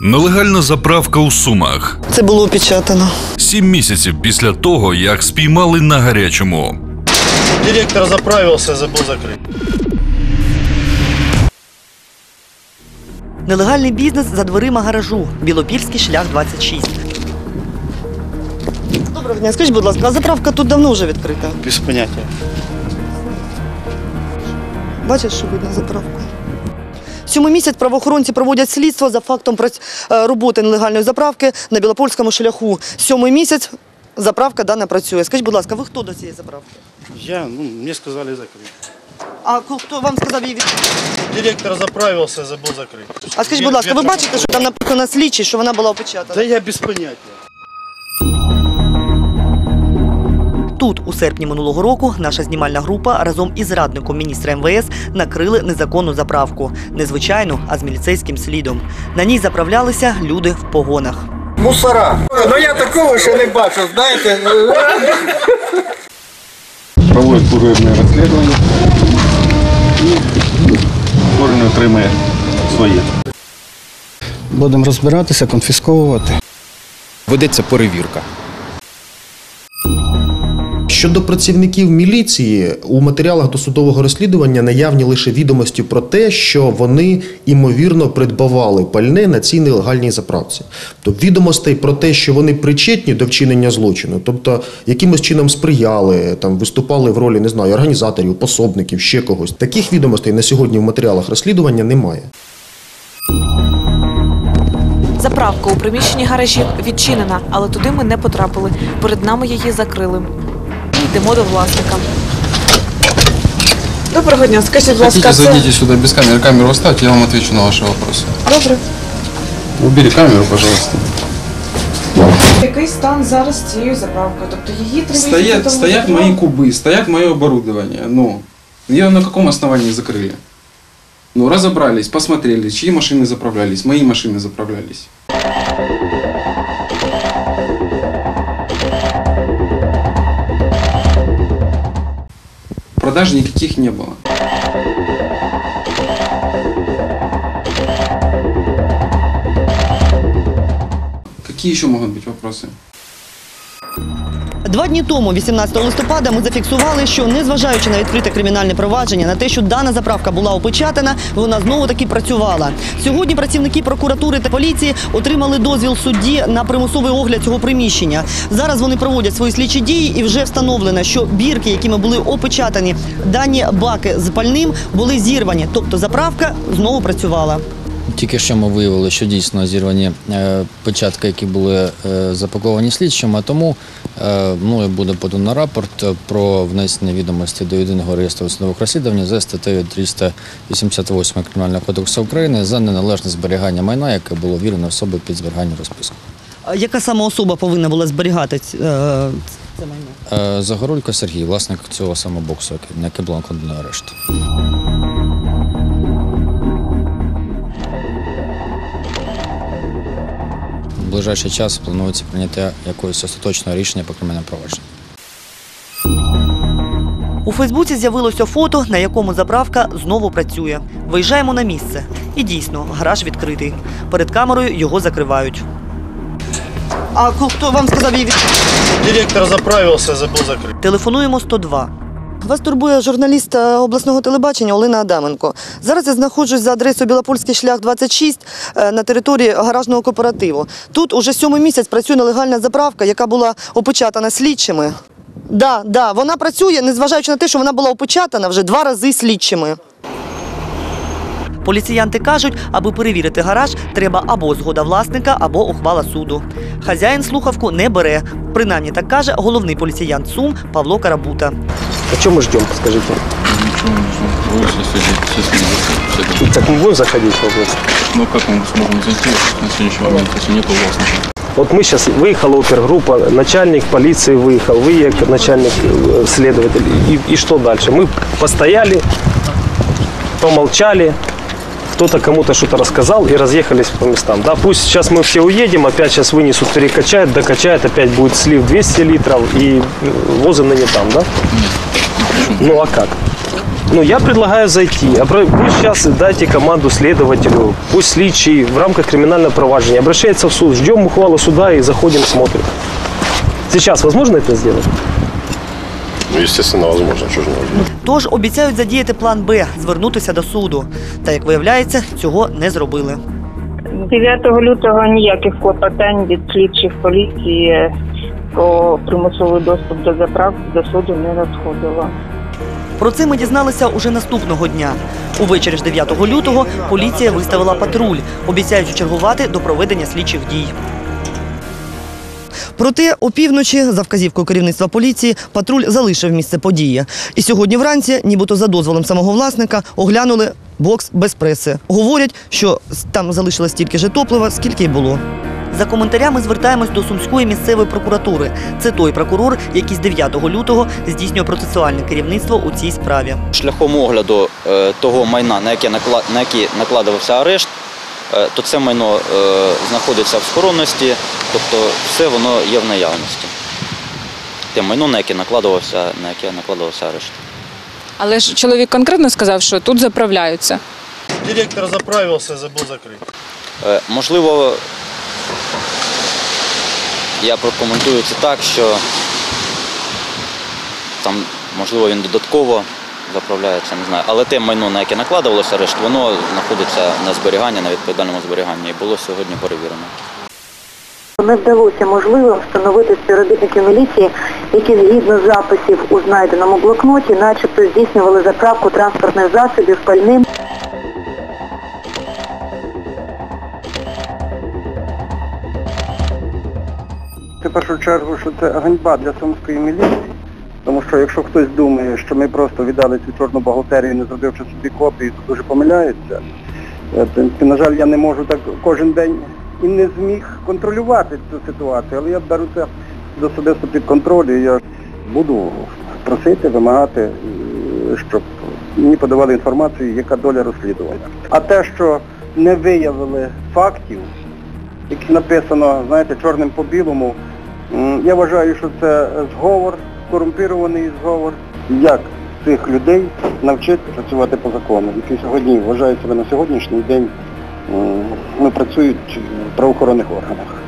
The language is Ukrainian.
Нелегальна заправка у Сумах. Це було опечатано. 7 місяців після того, як спіймали на гарячому. Директор заправився, забув закрити. Нелегальний бізнес за дверима гаражу. Білопільський шлях 26. Доброго дня. Скажіть, будь ласка, а заправка тут давно вже відкрита? Без поняття. Бачиш, що видно заправку? 7-й місяць правоохоронці проводять слідство за фактом роботи нелегальної заправки на Білопольському шляху. 7-й місяць заправка дана працює. Скажіть, будь ласка, ви хто до цієї заправки? Мені сказали закрити. А хто вам сказав її відкрити? Директор заправився, забув закрити. А скажіть, будь ласка, ви бачите, що там написано слідчий, що вона була опечатана? Та я без поняття. Тут, у серпні минулого року, наша знімальна група разом із радником міністра МВС накрили незаконну заправку. Не звичайну, а з міліцейським слідом. На ній заправлялися люди в погонах. Мусора. Ну я такого ще не бачу, знаєте. Проводить служебне розслідування і кожен отримає своє. Будемо розбиратися, конфісковувати. Ведеться перевірка. Щодо працівників міліції, у матеріалах досудового розслідування наявні лише відомості про те, що вони, ймовірно, придбавали пальне на цій нелегальній заправці. Тобто відомостей про те, що вони причетні до вчинення злочину, тобто якимось чином сприяли, там, виступали в ролі, не знаю, організаторів, пособників, ще когось. Таких відомостей на сьогодні в матеріалах розслідування немає. Заправка у приміщенні гаражів відчинена, але туди ми не потрапили. Перед нами її закрили. Йдемо до власника. Доброго дня. Скажіть, будь ласка, Зайдите сюда без камеры. Камеру оставьте, я вам отвечу на ваши вопросы. Добре. Убери камеру, пожалуйста. Який стан зараз цієї заправки? Тобто її треба... Стоят мои кубы, стоят мое оборудование. Ну, ее на каком основании закрыли? Ну, разобрались, посмотрели, чьи машины заправлялись, мои машины заправлялись. Продаж никаких не было. Какие еще могут быть вопросы? 2 дні тому, 18 листопада, ми зафіксували, що, незважаючи на відкрите кримінальне провадження, на те, що дана заправка була опечатана, вона знову-таки працювала. Сьогодні працівники прокуратури та поліції отримали дозвіл судді на примусовий огляд цього приміщення. Зараз вони проводять свої слідчі дії і вже встановлено, що бірки, якими були опечатані дані баки з пальним, були зірвані. Тобто заправка знову працювала. Тільки що ми виявили, що дійсно зірвані печатки, які були запаковані слідчим, а тому мною буде подано рапорт про внесення відомостей до Єдиного реєстру досудових розслідувань за статтею 388 Кримінального кодексу України за неналежне зберігання майна, яке було вірено особі під зберігання розписку. А яка саме особа повинна була зберігати це майно? Загорулько Сергій, власник цього самого боксу, на який було накладено арешт. В ближайший час планується прийняття якогось остаточного рішення по кримінальному провадженню. У Фейсбуці з'явилося фото, на якому заправка знову працює. Виїжджаємо на місце. І дійсно, гараж відкритий. Перед камерою його закривають. А хто вам сказав її відкрити? Директор заправився, забув закрити. Телефонуємо 102. Вас турбує журналіст обласного телебачення Олена Адаменко. Зараз я знаходжусь за адресою Білопольський шлях 26 на території гаражного кооперативу. Тут уже 7-й місяць працює нелегальна заправка, яка була опечатана слідчими. Да, вона працює, незважаючи на те, що вона була опечатана вже 2 рази слідчими. Поліціянти кажуть, аби перевірити гараж, треба або згода власника, або ухвала суду. Хазяїн слухавку не бере. Принаймні так каже головний поліціянт Сум Павло Карабута. А чого ми ждемо, скажіть? Ничего не нужно. Вы сейчас не Так мы будем заходить в область? Ну как мы сможем зайти на сегодняшний момент, если нет властника? Вот мы сейчас, выехала опергруппа, начальник полиции выехал, вы как начальник следователь. И что дальше? Мы постояли, помолчали, кто-то кому-то что-то рассказал и разъехались по местам. Да, пусть сейчас мы все уедем, опять сейчас вынесут, перекачают, докачают, опять будет слив 200 литров и возы на не там, да? Нет. Ну а как? Ну, я предлагаю зайти. Пусть сейчас дайте команду следователю, пусть слідчий в рамках криминального проваджения обращается в суд. Ждем ухвалу суда и заходим, смотрим. Сейчас возможно это сделать? Ну, естественно, возможно, що ж не возможно. Тож обіцяють задіяти план Б – звернутися до суду. Та, як виявляється, цього не зробили. 9 лютого ніяких клопотань від слідчих поліції про примусовий доступ до заправки до суду не надходило. Про це ми дізналися уже наступного дня. Увечері ж 9 лютого поліція виставила патруль, обіцяючи чергувати до проведення слідчих дій. Проте опівночі, за вказівкою керівництва поліції, патруль залишив місце події. І сьогодні вранці, нібито за дозволом самого власника, оглянули бокс без преси. Говорять, що там залишилось стільки ж топлива, скільки й було. За коментарями звертаємось до Сумської місцевої прокуратури. Це той прокурор, який з 9 лютого здійснює процесуальне керівництво у цій справі. Шляхом огляду того майна, на яке накладувався арешт, то це майно знаходиться в схоронності, тобто все воно є в наявності. Те майно, на яке накладувався арешт. Але ж чоловік конкретно сказав, що тут заправляються. Директор заправився, забув закрити. Можливо, я прокоментую це так, що там, можливо, він додатково заправляється, не знаю. Але те майно, на яке накладувалося арешт, воно знаходиться на зберіганні, на відповідальному зберіганні і було сьогодні перевірено. Не вдалося можливо встановити співробітників міліції, які згідно записів у знайденому блокноті начебто здійснювали заправку транспортних засобів пальним. В першу чергу, що це ганьба для сумської міліції, тому що якщо хтось думає, що ми просто віддали цю чорну бухгалтерію, не зробивши собі копії, то дуже помиляються. На жаль, я не можу так кожен день і не зміг контролювати цю ситуацію, але я беру це особисто під контроль і я буду просити, вимагати, щоб мені подавали інформацію, яка доля розслідування. А те, що не виявили фактів, які написано, знаєте, чорним по білому, я вважаю, що це зговор, корумпірований зговор. Як цих людей навчити працювати по закону, які сьогодні вважають себе на сьогоднішній день, працюють в правоохоронних органах.